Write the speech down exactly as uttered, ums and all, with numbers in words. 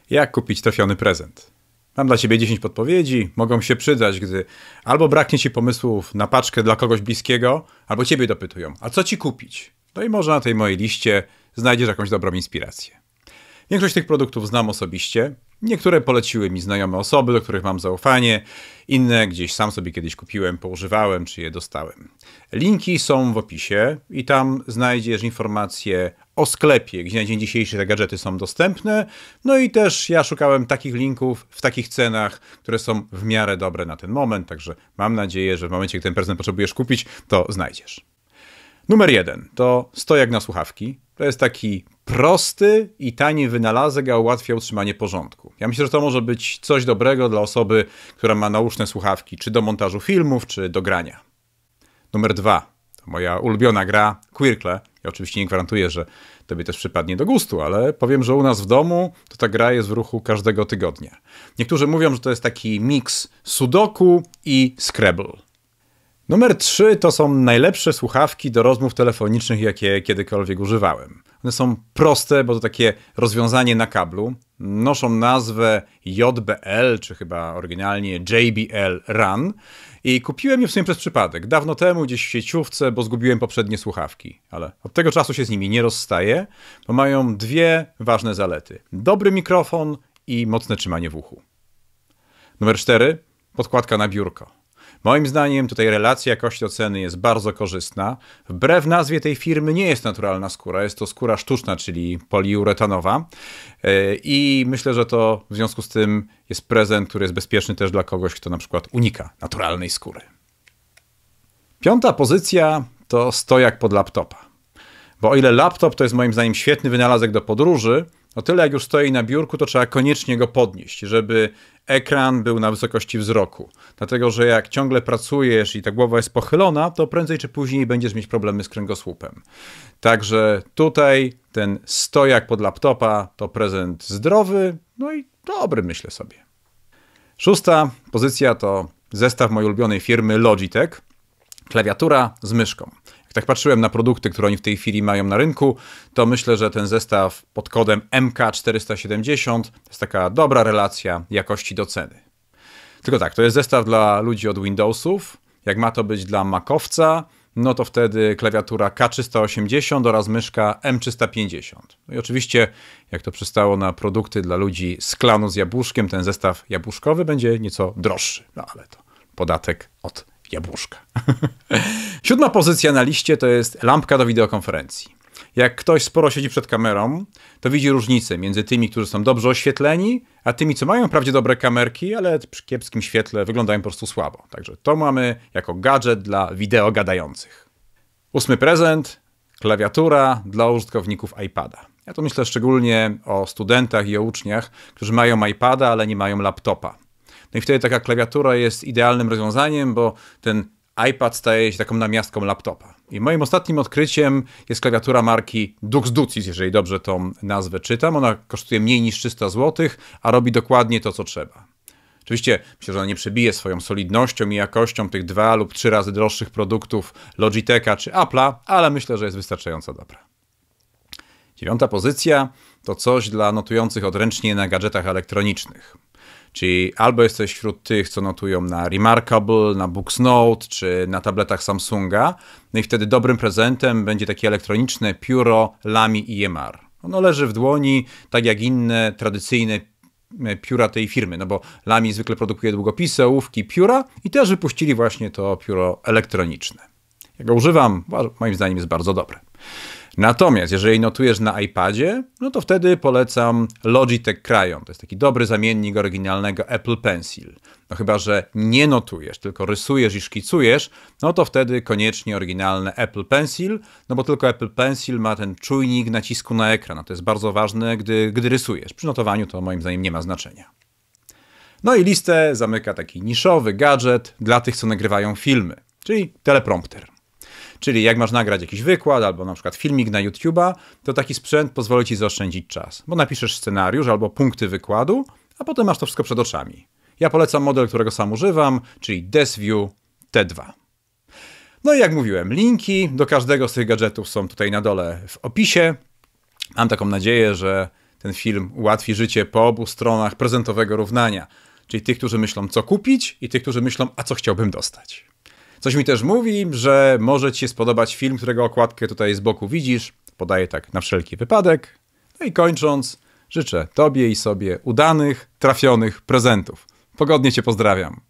Jak kupić trafiony prezent? Mam dla Ciebie dziesięć podpowiedzi, mogą się przydać, gdy albo braknie Ci pomysłów na paczkę dla kogoś bliskiego, albo Ciebie dopytują, a co Ci kupić? No i może na tej mojej liście znajdziesz jakąś dobrą inspirację. Większość tych produktów znam osobiście, niektóre poleciły mi znajome osoby, do których mam zaufanie, inne gdzieś sam sobie kiedyś kupiłem, poużywałem czy je dostałem. Linki są w opisie i tam znajdziesz informacje o sklepie, gdzie na dzień dzisiejszy te gadżety są dostępne. No i też ja szukałem takich linków w takich cenach, które są w miarę dobre na ten moment, także mam nadzieję, że w momencie, gdy ten prezent potrzebujesz kupić, to znajdziesz. Numer jeden to stojak na słuchawki. To jest taki prosty i tani wynalazek, a ułatwia utrzymanie porządku. Ja myślę, że to może być coś dobrego dla osoby, która ma nauszne słuchawki, czy do montażu filmów, czy do grania. Numer dwa to moja ulubiona gra Quirkle. Ja oczywiście nie gwarantuję, że tobie też przypadnie do gustu, ale powiem, że u nas w domu to ta gra jest w ruchu każdego tygodnia. Niektórzy mówią, że to jest taki miks Sudoku i Scrabble. Numer trzy to są najlepsze słuchawki do rozmów telefonicznych, jakie kiedykolwiek używałem. One są proste, bo to takie rozwiązanie na kablu. Noszą nazwę J B L, czy chyba oryginalnie J B L Run. I kupiłem je w sumie przez przypadek. Dawno temu gdzieś w sieciówce, bo zgubiłem poprzednie słuchawki. Ale od tego czasu się z nimi nie rozstaję, bo mają dwie ważne zalety. Dobry mikrofon i mocne trzymanie w uchu. Numer cztery. Podkładka na biurko. Moim zdaniem tutaj relacja jakości do ceny jest bardzo korzystna. Wbrew nazwie tej firmy nie jest naturalna skóra, jest to skóra sztuczna, czyli poliuretanowa. I myślę, że to w związku z tym jest prezent, który jest bezpieczny też dla kogoś, kto na przykład unika naturalnej skóry. Piąta pozycja to stojak pod laptopa. Bo o ile laptop to jest moim zdaniem świetny wynalazek do podróży, o tyle jak już stoi na biurku, to trzeba koniecznie go podnieść, żeby ekran był na wysokości wzroku. Dlatego, że jak ciągle pracujesz i ta głowa jest pochylona, to prędzej czy później będziesz mieć problemy z kręgosłupem. Także tutaj ten stojak pod laptopa to prezent zdrowy, no i dobry, myślę sobie. Szósta pozycja to zestaw mojej ulubionej firmy Logitech. Klawiatura z myszką. Jak tak patrzyłem na produkty, które oni w tej chwili mają na rynku, to myślę, że ten zestaw pod kodem M K czterysta siedemdziesiąt to jest taka dobra relacja jakości do ceny. Tylko tak, to jest zestaw dla ludzi od Windowsów. Jak ma to być dla Macowca, no to wtedy klawiatura K trzysta osiemdziesiąt oraz myszka M trzysta pięćdziesiąt. No i oczywiście, jak to przystało na produkty dla ludzi z klanu z jabłuszkiem, ten zestaw jabłuszkowy będzie nieco droższy. No ale to podatek od jabłuszka. Siódma pozycja na liście to jest lampka do wideokonferencji. Jak ktoś sporo siedzi przed kamerą, to widzi różnicę między tymi, którzy są dobrze oświetleni, a tymi, co mają wprawdzie dobre kamerki, ale przy kiepskim świetle wyglądają po prostu słabo. Także to mamy jako gadżet dla wideo gadających. Ósmy prezent, klawiatura dla użytkowników iPada. Ja to myślę szczególnie o studentach i o uczniach, którzy mają iPada, ale nie mają laptopa. No i wtedy taka klawiatura jest idealnym rozwiązaniem, bo ten iPad staje się taką namiastką laptopa. I moim ostatnim odkryciem jest klawiatura marki Dux Ducis, jeżeli dobrze tą nazwę czytam. Ona kosztuje mniej niż trzysta złotych, a robi dokładnie to, co trzeba. Oczywiście myślę, że ona nie przebije swoją solidnością i jakością tych dwa lub trzy razy droższych produktów Logitecha czy Apple'a, ale myślę, że jest wystarczająco dobra. Dziewiąta pozycja to coś dla notujących odręcznie na gadżetach elektronicznych. Czyli albo jesteś wśród tych, co notują na Remarkable, na Booksnote czy na tabletach Samsunga, no i wtedy dobrym prezentem będzie takie elektroniczne pióro Lamy I M R. Ono leży w dłoni, tak jak inne tradycyjne pióra tej firmy, no bo Lamy zwykle produkuje długopisy, ołówki, pióra i też wypuścili właśnie to pióro elektroniczne. Ja go używam, moim zdaniem jest bardzo dobre. Natomiast jeżeli notujesz na iPadzie, no to wtedy polecam Logitech Crayon. To jest taki dobry zamiennik oryginalnego Apple Pencil. No chyba że nie notujesz, tylko rysujesz i szkicujesz, no to wtedy koniecznie oryginalne Apple Pencil, no bo tylko Apple Pencil ma ten czujnik nacisku na ekran. No to jest bardzo ważne, gdy, gdy rysujesz. Przy notowaniu to moim zdaniem nie ma znaczenia. No i listę zamyka taki niszowy gadżet dla tych, co nagrywają filmy, czyli teleprompter. Czyli jak masz nagrać jakiś wykład albo na przykład filmik na YouTube'a, to taki sprzęt pozwoli ci zaoszczędzić czas, bo napiszesz scenariusz albo punkty wykładu, a potem masz to wszystko przed oczami. Ja polecam model, którego sam używam, czyli DeskView T dwa. No i jak mówiłem, linki do każdego z tych gadżetów są tutaj na dole w opisie. Mam taką nadzieję, że ten film ułatwi życie po obu stronach prezentowego równania. Czyli tych, którzy myślą, co kupić i tych, którzy myślą, a co chciałbym dostać. Coś mi też mówi, że może ci się spodobać film, którego okładkę tutaj z boku widzisz. Podaję tak na wszelki wypadek. No i kończąc, życzę tobie i sobie udanych, trafionych prezentów. Pogodnie cię pozdrawiam.